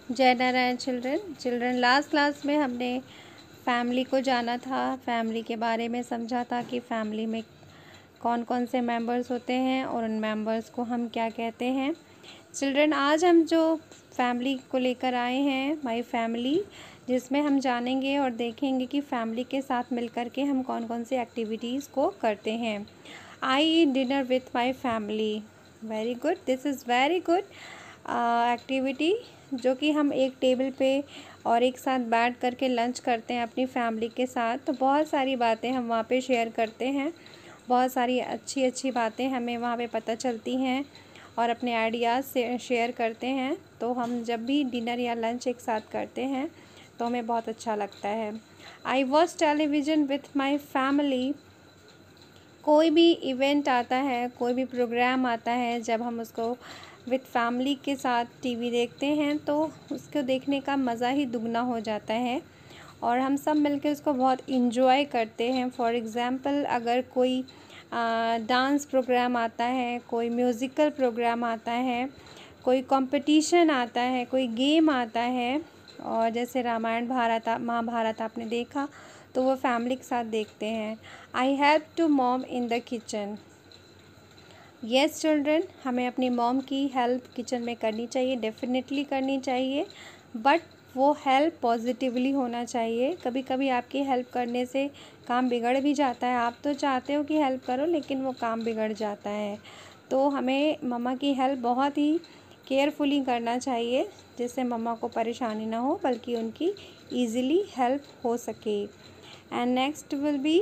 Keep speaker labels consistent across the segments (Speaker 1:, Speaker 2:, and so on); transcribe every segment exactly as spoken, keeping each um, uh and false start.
Speaker 1: जय Narayan children children last class में हमने फैमिली को जाना था, फैमिली के बारे में समझा था कि फैमिली में कौन कौन से मेंबर्स होते हैं और उन मेंबर्स को हम क्या कहते हैं। चिल्ड्रन आज हम जो फैमिली को लेकर आए हैं, माय फैमिली, जिसमें हम जानेंगे और देखेंगे कि फैमिली के साथ मिलकर के हम कौन कौन सी एक्टिविटीज़ को करते हैं। I eat dinner with my family. Very good, this is very good activity, जो कि हम एक टेबल पे और एक साथ बैठ करके लंच करते हैं अपनी फैमिली के साथ। तो बहुत सारी बातें हम वहाँ पे शेयर करते हैं, बहुत सारी अच्छी अच्छी बातें हमें वहाँ पे पता चलती हैं और अपने आइडियाज़ से शेयर करते हैं। तो हम जब भी डिनर या लंच एक साथ करते हैं तो हमें बहुत अच्छा लगता है। I watch television with my family. कोई भी इवेंट आता है, कोई भी प्रोग्राम आता है, जब हम उसको विथ फैमिली के साथ टीवी देखते हैं तो उसको देखने का मज़ा ही दुगना हो जाता है और हम सब मिलकर उसको बहुत इन्जॉय करते हैं। फॉर एग्ज़ाम्पल, अगर कोई डांस प्रोग्राम आता है, कोई म्यूज़िकल प्रोग्राम आता है, कोई कंपटीशन आता है, कोई गेम आता है, और जैसे रामायण भारत महाभारत आपने देखा तो वो फैमिली के साथ देखते हैं। I help to mom in the kitchen. Yes children, हमें अपनी मॉम की हेल्प किचन में करनी चाहिए, डेफिनेटली करनी चाहिए, बट वो हेल्प पॉजिटिवली होना चाहिए। कभी कभी आपकी हेल्प करने से काम बिगड़ भी जाता है। आप तो चाहते हो कि हेल्प करो, लेकिन वो काम बिगड़ जाता है। तो हमें मम्मा की हेल्प बहुत ही केयरफुली करना चाहिए, जिससे मम्मा को परेशानी ना हो, बल्कि उनकी ईज़िली हेल्प हो सके। And next will be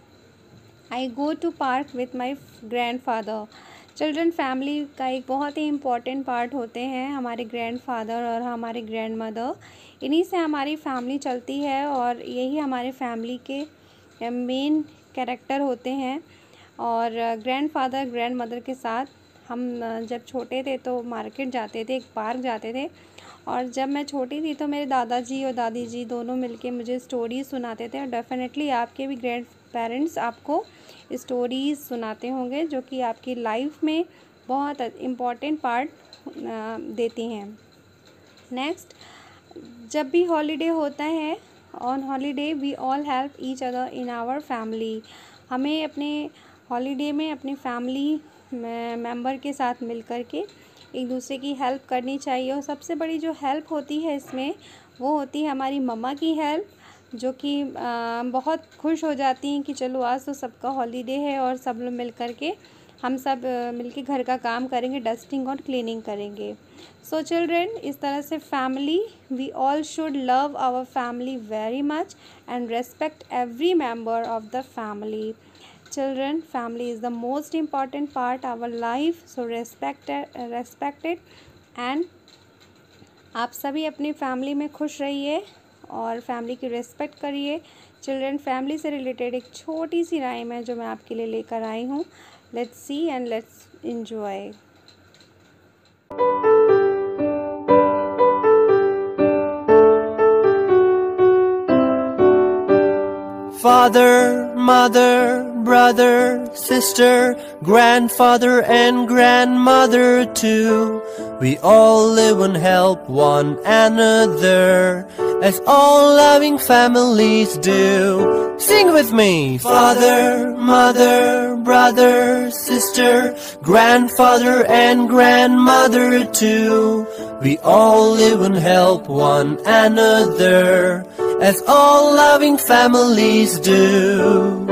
Speaker 1: I go to park with my grandfather. Children, family का एक बहुत ही इम्पॉर्टेंट पार्ट होते हैं हमारे ग्रैंडफादर और हमारे ग्रैंड मदर। इन्हीं से हमारी फैमिली चलती है और यही हमारे फैमिली के मेन कैरेक्टर होते हैं। और ग्रैंडफादर ग्रैंड मदर के साथ हम जब छोटे थे तो मार्केट जाते थे, एक पार्क जाते थे, और जब मैं छोटी थी तो मेरे दादाजी और दादी जी दोनों मिलके मुझे स्टोरीज सुनाते थे। और डेफिनेटली आपके भी ग्रैंड पेरेंट्स आपको स्टोरीज़ सुनाते होंगे, जो कि आपकी लाइफ में बहुत इम्पॉर्टेंट पार्ट देती हैं। नेक्स्ट, जब भी हॉलीडे होता है, on holiday we all help each other in our family. हमें अपने हॉलीडे में अपनी फैमिली मेंबर के साथ मिल कर के एक दूसरे की हेल्प करनी चाहिए। और सबसे बड़ी जो हेल्प होती है इसमें, वो होती है हमारी मम्मा की हेल्प, जो कि बहुत खुश हो जाती हैं कि चलो आज तो सबका हॉलीडे है और सब लोग मिल कर के हम सब मिल के घर का काम करेंगे, डस्टिंग और क्लीनिंग करेंगे। सो चिल्ड्रन, इस तरह से family, we all should love our family very much and respect every member of the family. Children, family is the most important part of our life, so respect it, respect it and आप सभी अपनी family में खुश रहिए और family की respect करिए। Children, family से रिलेटेड एक छोटी सी राइम है जो मैं आपके लिए लेकर आई हूँ। Let's see and let's enjoy.
Speaker 2: Father, mother, brother, sister, grandfather and grandmother too. We all live and help one another, as all loving families do. Sing with me! Father, mother, brother, sister, grandfather and grandmother too. We all live and help one another, as all loving families do.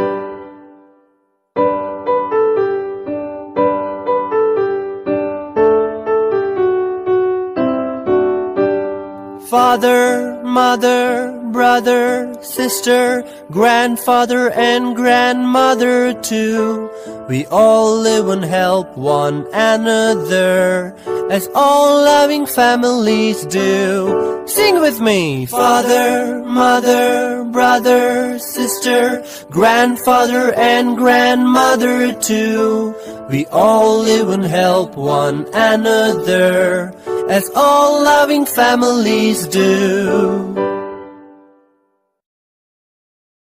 Speaker 2: Father, mother, brother, sister, grandfather and grandmother too. We all live and help one another, as all loving families do. Sing with me! Father, mother, brother, sister, grandfather and grandmother too. We all live and help one another, as all loving families do.